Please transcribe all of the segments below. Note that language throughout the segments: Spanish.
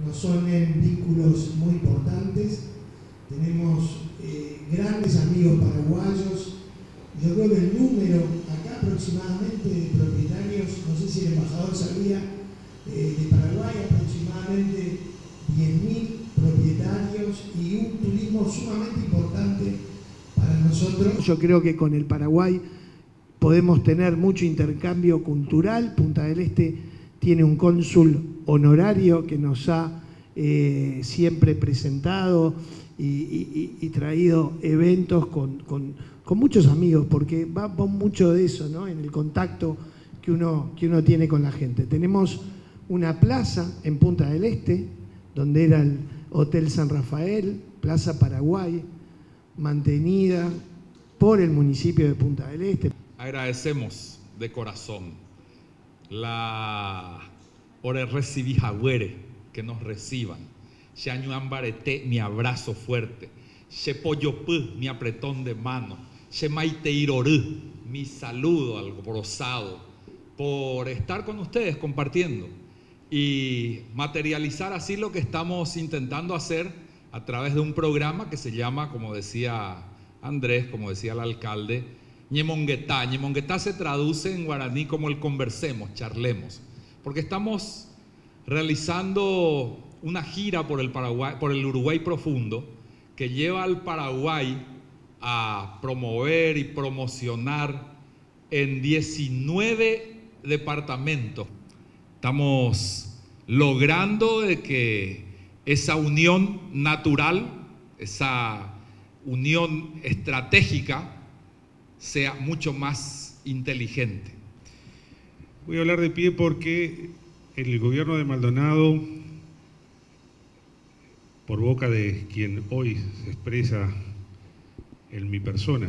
nos unen vínculos muy importantes. Tenemos grandes amigos paraguayos. Yo creo que el número acá aproximadamente de propietarios, no sé si el embajador sabía, de Paraguay aproximadamente 10.000 propietarios y un turismo sumamente importante para nosotros. Yo creo que con el Paraguay podemos tener mucho intercambio cultural. Punta del Este tiene un cónsul honorario que nos ha siempre presentado y traído eventos con muchos amigos, porque va mucho de eso, ¿no? En el contacto que uno tiene con la gente. Tenemos una plaza en Punta del Este, donde era el Hotel San Rafael, Plaza Paraguay, mantenida por el municipio de Punta del Este. Agradecemos de corazón por el recibijagüere que nos reciban. Xañuan Barete, mi abrazo fuerte. Xepoyopú, mi apretón de mano. Xemaiteirorú, mi saludo alborozado, por estar con ustedes compartiendo y materializar así lo que estamos intentando hacer a través de un programa que se llama, como decía Andrés, como decía el alcalde, Ñemonguetá. Ñemonguetá se traduce en guaraní como el conversemos, charlemos, porque estamos realizando una gira por el Paraguay, por el Uruguay profundo, que lleva al Paraguay a promover y promocionar en 19 departamentos. Estamos logrando de que esa unión natural, esa unión estratégica, sea mucho más inteligente. Voy a hablar de pie porque el gobierno de Maldonado, por boca de quien hoy se expresa en mi persona,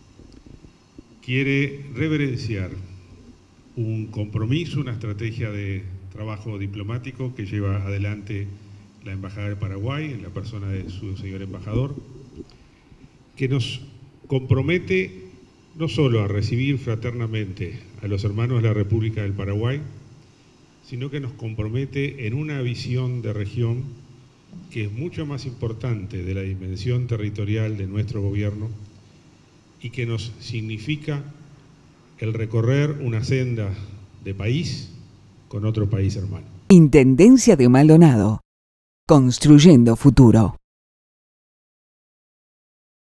quiere reverenciar un compromiso, una estrategia de trabajo diplomático que lleva adelante la Embajada de Paraguay, en la persona de su señor embajador, que nos compromete no solo a recibir fraternamente a los hermanos de la República del Paraguay, sino que nos compromete en una visión de región que es mucho más importante de la dimensión territorial de nuestro gobierno y que nos significa el recorrer una senda de país con otro país hermano. Intendencia de Maldonado, construyendo futuro.